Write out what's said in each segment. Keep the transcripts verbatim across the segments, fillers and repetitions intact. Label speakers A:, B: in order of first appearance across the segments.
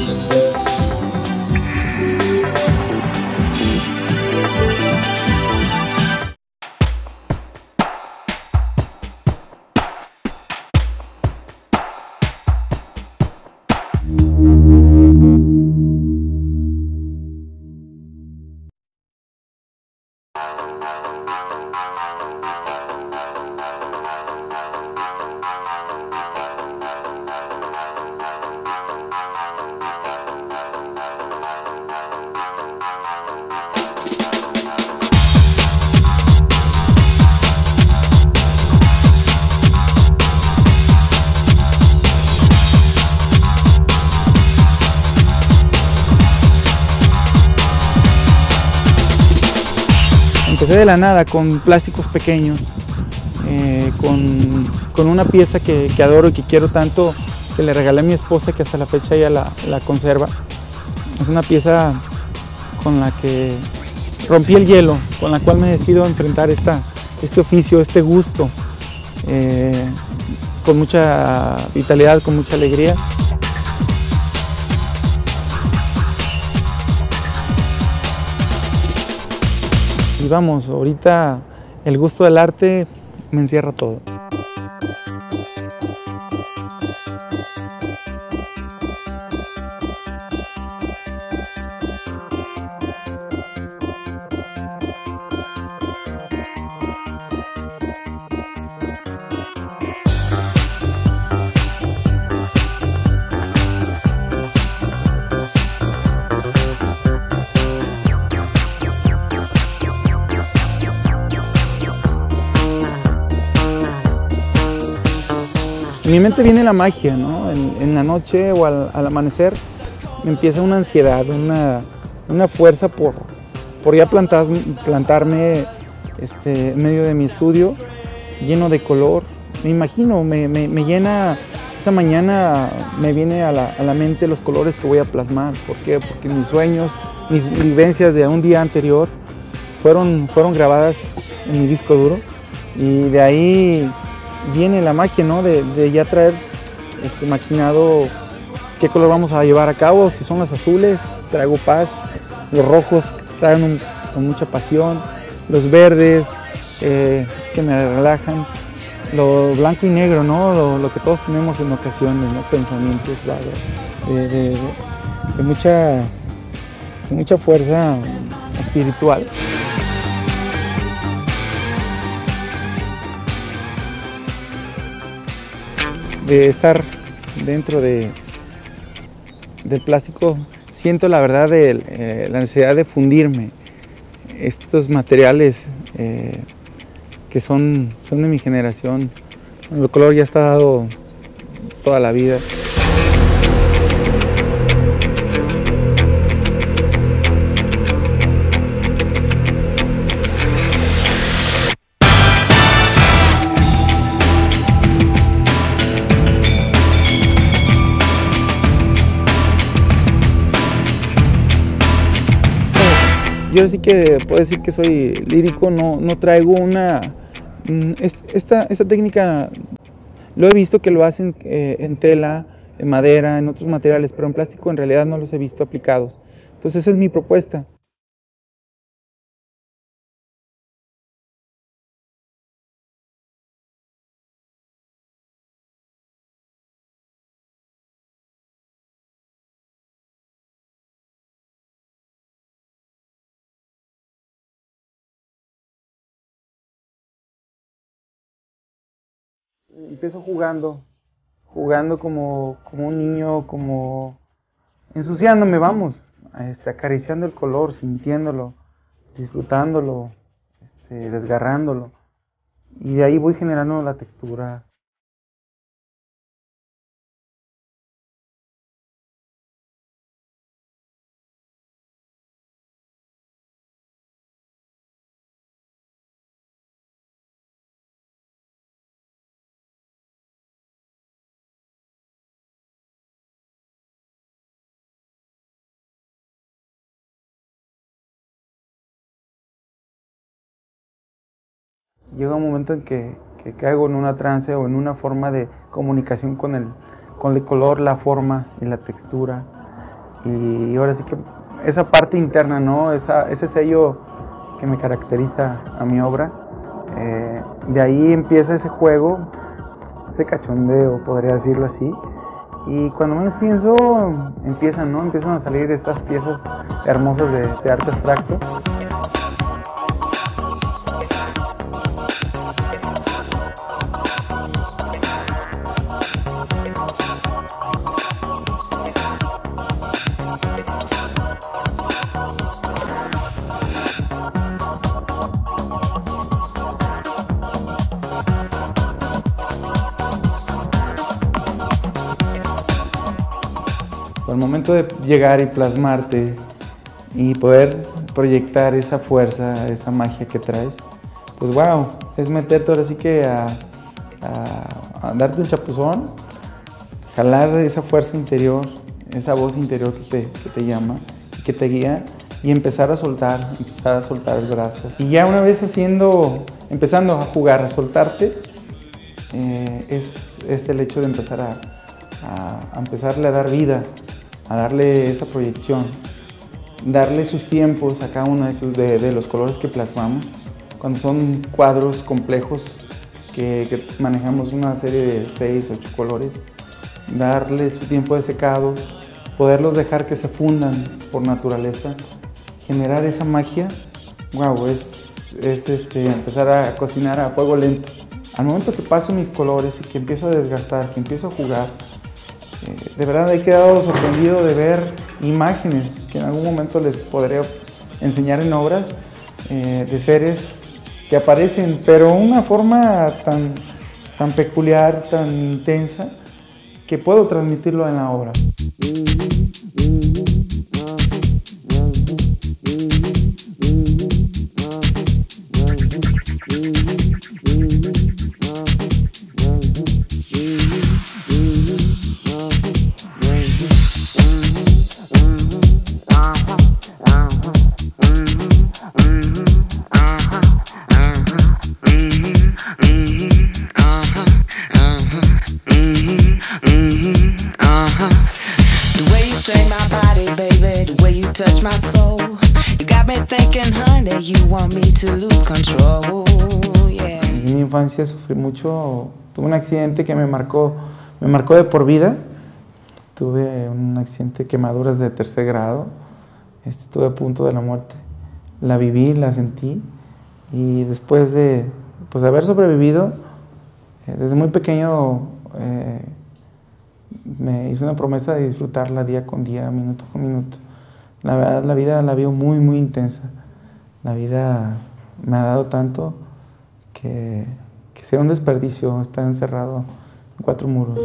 A: Empecé de la nada con plásticos pequeños, eh, con, con una pieza que, que adoro y que quiero tanto, que le regalé a mi esposa, que hasta la fecha ella la, la conserva. Es una pieza con la que rompí el hielo, con la cual me decido enfrentar esta, este oficio, este gusto, eh, con mucha vitalidad, con mucha alegría. Y vamos, ahorita el gusto del arte me encierra todo. En mi mente viene la magia, ¿no? En, en la noche o al, al amanecer me empieza una ansiedad, una, una fuerza por, por ya plantar, plantarme este, en medio de mi estudio, lleno de color. Me imagino, me, me, me llena, esa mañana me viene a la, a la mente los colores que voy a plasmar. ¿Por qué? Porque mis sueños, mis vivencias de un día anterior fueron, fueron grabadas en mi disco duro, y de ahí viene la magia, ¿no? de, de ya traer este, maquinado qué color vamos a llevar a cabo. Si son los azules, traigo paz; los rojos, que traen un, con mucha pasión; los verdes, eh, que me relajan; lo blanco y negro, ¿no? lo, lo que todos tenemos en ocasiones, ¿no? Pensamientos vagos, de, de, de, de, mucha, de mucha fuerza espiritual. De estar dentro de, del plástico, siento la verdad de, eh, la necesidad de fundirme. Estos materiales eh, que son, son de mi generación, el color ya está dado toda la vida. Yo sí que puedo decir que soy lírico, no, no traigo una... Esta, esta técnica lo he visto que lo hacen eh, en tela, en madera, en otros materiales, pero en plástico en realidad no los he visto aplicados. Entonces esa es mi propuesta. Empiezo jugando, jugando como, como un niño, como ensuciándome, vamos, este, acariciando el color, sintiéndolo, disfrutándolo, este, desgarrándolo. Y de ahí voy generando la textura. Llega un momento en que, que caigo en una trance o en una forma de comunicación con el, con el color, la forma y la textura. y ahora sí que esa parte interna, ¿no? Esa, ese sello que me caracteriza a mi obra, eh, de ahí empieza ese juego, ese cachondeo, podría decirlo así, y cuando menos pienso, empiezan, ¿no? Empiezan a salir estas piezas hermosas de, de arte abstracto. Al momento de llegar y plasmarte y poder proyectar esa fuerza, esa magia que traes, pues wow, es meterte ahora sí que a, a, a darte un chapuzón, jalar esa fuerza interior, esa voz interior que te, que te llama, que te guía, y empezar a soltar, empezar a soltar el brazo. Y ya una vez haciendo, empezando a jugar, a soltarte, eh, es, es el hecho de empezar a, a, a empezarle a dar vida, a darle esa proyección, darle sus tiempos a cada uno de, sus, de, de los colores que plasmamos. Cuando son cuadros complejos que, que manejamos una serie de seis, ocho colores, darle su tiempo de secado, poderlos dejar que se fundan por naturaleza, generar esa magia, wow, es, es este, empezar a cocinar a fuego lento. Al momento que paso mis colores y que empiezo a desgastar, que empiezo a jugar, de verdad he quedado sorprendido de ver imágenes que en algún momento les podré enseñar en obras eh, de seres que aparecen, pero de una forma tan, tan peculiar, tan intensa, que puedo transmitirlo en la obra.
B: Touch my soul. You got me thinking, honey, you want me to lose control. Yeah.
A: En mi infancia sufrí mucho, tuve un accidente que me marcó, me marcó de por vida. Tuve un accidente, quemaduras de tercer grado. Estuve a punto de la muerte. La viví, la sentí, y después de, pues, de haber sobrevivido, eh, desde muy pequeño eh, me hice una promesa de disfrutarla día con día, minuto con minuto. La verdad, la vida la veo muy, muy intensa. La vida me ha dado tanto que, que sería un desperdicio estar encerrado en cuatro muros.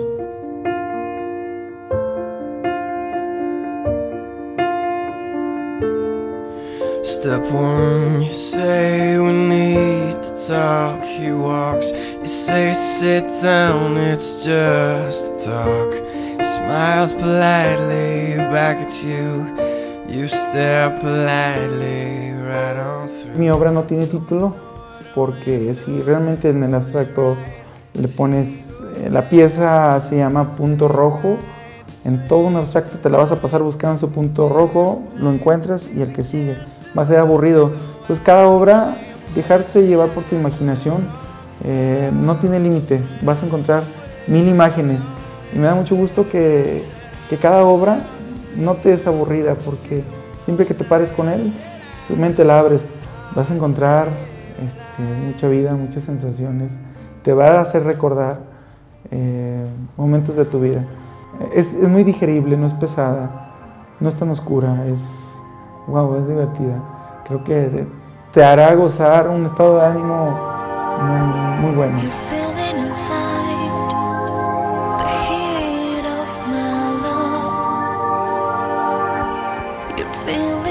C: Step one, you say we need to talk. He walks, you say sit down, it's just talk. He smiles politely back at you. You stare politely right on through.
A: Mi obra no tiene título porque si realmente en el abstracto le pones, eh, la pieza se llama punto rojo, en todo un abstracto te la vas a pasar buscando ese punto rojo, lo encuentras y el que sigue. Va a ser aburrido. Entonces cada obra, dejarte llevar por tu imaginación, eh, no tiene límite. Vas a encontrar mil imágenes y me da mucho gusto que, que cada obra no te es aburrida, porque siempre que te pares con él, si tu mente la abres, vas a encontrar este, mucha vida, muchas sensaciones, te va a hacer recordar eh, momentos de tu vida. Es, es muy digerible, no es pesada, no es tan oscura, es, wow, es divertida. Creo que te hará gozar un estado de ánimo muy, muy bueno.
B: Feeling